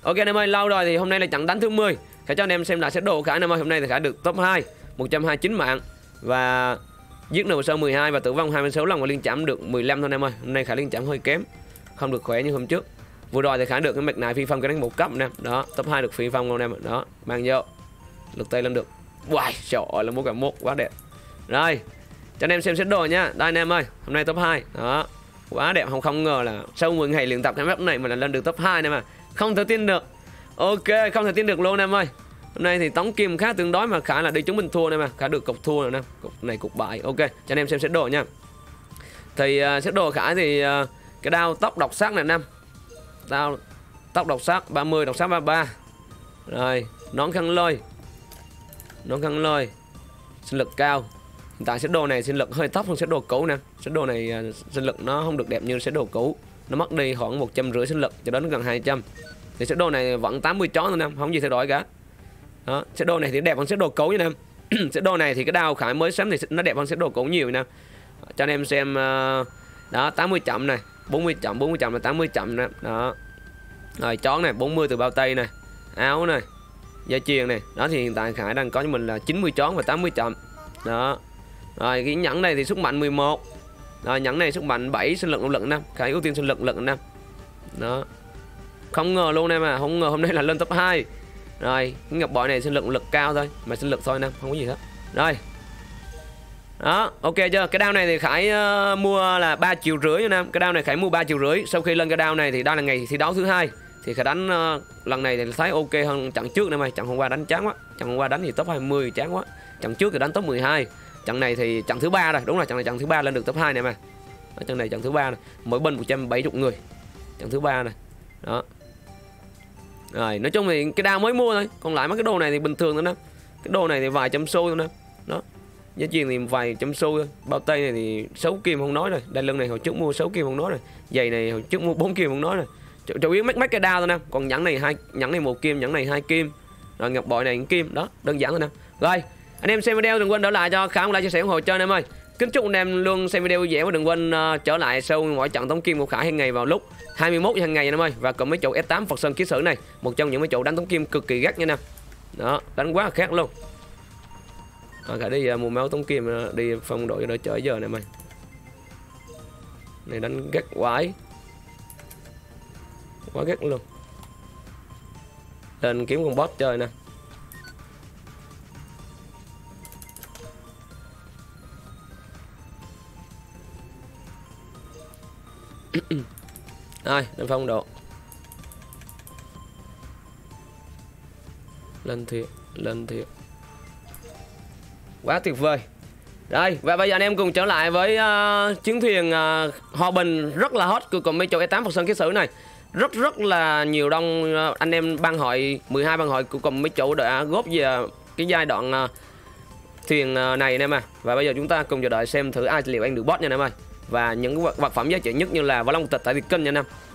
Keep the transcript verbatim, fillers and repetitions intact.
Ok anh em ơi, lâu rồi thì hôm nay là trận đánh thứ mười. Khải cho anh em xem lại set đồ Khải anh em ơi. Hôm nay thì Khải được top hai, một trăm hai mươi chín mạng và giết nửa sơ mười hai và tử vong hai mươi sáu lần và liên chạm được mười lăm thôi anh em ơi. Hôm nay Khải liên chạm hơi kém, không được khỏe như hôm trước. Vừa rồi thì Khải được cái mạch này phi phong cái đánh một cấp anh em. Đó, top hai được phi phong luôn anh em. Đó, mang vô. Lực tay lên được. Wow, trời ơi là một cả một quá đẹp. Rồi, cho anh em xem set đồ nhá. Đây anh em ơi, hôm nay top hai. Đó. Quá đẹp, không không ngờ là sau mười ngày luyện tập cái map này mà là lên được top hai anh em à. Không thể tin được. Ok, không thể tin được luôn em ơi. Hôm nay thì tống kim khá tương đối mà khá là đi chúng mình thua này mà, khá được cục thua rồi nè. Cục này cục bại. Ok, cho anh em xem set đồ nha. Thì uh, set đồ Khải thì uh, cái đao tốc độc sắc này anh em. Đao tốc độc sắc ba mươi, độc sắc ba mươi ba. Rồi, nón khăn lôi. Nón khăn lôi. Sinh lực cao. Hiện tại set đồ này sinh lực hơi thấp hơn set đồ cũ nè. Set đồ này uh, sinh lực nó không được đẹp như set đồ cũ. Nó mất đi khoảng một trăm rưỡi sinh lực cho đến gần hai trăm. Thì set đồ này vẫn tám mươi chó thôi em, không gì thay đổi cả. Đó, set đồ này thì đẹp hơn set đồ cũ nha em. Set đồ này thì cái đao Khải mới sắm thì nó đẹp hơn set đồ cũ nhiều nè. Cho anh em xem uh, đó, tám mươi chậm này, bốn mươi chậm, bốn mươi chậm là tám mươi chậm nè. Đó. Rồi chón này, bốn mươi từ bao tay này, áo này, dây chuyền này. Đó thì hiện tại Khải đang có cho mình là chín mươi chón và tám mươi chậm. Đó. Rồi cái nhẫn này thì sức mạnh mười một. Rồi nhẫn này sức mạnh bảy, sinh lực nỗ lực năm. Khải ưu tiên sinh lực lực năm. Đó. Không ngờ luôn em à, không ngờ hôm nay là lên top hai. Rồi, cái ngọc bội này sinh lực lực cao thôi, mà sinh lực thôi nè, không có gì hết. Rồi. Đó, ok chưa? Cái đao này thì Khải uh, mua là ba triệu rưỡi nha em. Cái đao này Khải mua ba triệu rưỡi. Sau khi lên cái đao này thì đây là ngày thi đấu thứ hai. Thì Khải đánh uh, lần này thì thấy ok hơn trận trước nữa mày. Trận hôm qua đánh chán quá. Trận hôm qua đánh thì top hai mươi chán quá. Trận trước thì đánh top mười hai. Trận này thì trận thứ ba rồi, đúng rồi, trận này trận thứ ba lên được top hai này mà. Ở trận này trận thứ ba này, mỗi bên một trăm bảy mươi người. Trận thứ ba này. Đó. Rồi, nói chung thì cái đao mới mua thôi, còn lại mấy cái đồ này thì bình thường thôi nè. Cái đồ này thì vài trăm xu thôi nè. Đó. Giá tiền thì vài trăm xu thôi. Bao tay này thì sáu kim không nói rồi. Đai lưng này hồi trước mua sáu kim không nói rồi. Giày này hồi trước mua bốn kim không nói rồi. Chủ yếu mấy mấy cái đao thôi nè. Còn nhẫn này hai, nhẫn này một kim, nhẫn này hai kim. Rồi ngọc bội này một kim, đó, đơn giản thôi nè. Rồi, anh em xem video đừng quên đỡ lại cho Khải một like, chia sẻ ủng hộ cho anh em ơi. Kính chúc anh em luôn xem video vui vẻ và đừng quên uh, trở lại sau mỗi trận tống kim của Khải hàng ngày vào lúc hai mươi mốt giờ hàng ngày anh em ơi. Và cầm mấy chỗ S tám Phật Sơn Ký Sử này, một trong những mấy chỗ đánh tống kim cực kỳ gắt nha em. Đó, đánh quá là khác luôn. À, Khải đi uh, mua máu tống kim uh, đi phong đội đỡ chở giờ này mày. Này đánh gắt quái. Quá gắt luôn. Lên kiếm con boss chơi nè. Rồi, lên phong độ. Lên thiệt, lên thiệt. Quá tuyệt vời. Rồi, và bây giờ anh em cùng trở lại với uh, chiến thuyền uh, Hòa Bình rất là hot của cùng mấy chỗ S tám Phật Sơn Ký Sử này. Rất rất là nhiều đông uh, anh em ban hội, mười hai ban hội của cùng mấy chỗ đã góp về cái giai đoạn uh, thuyền uh, này anh em à. Và bây giờ chúng ta cùng chờ đợi xem thử ai liệu ăn được boss nha anh em ơi. Và những vật phẩm giá trị nhất như là Võ Long Tịch tại Việt Kinh nha anh em.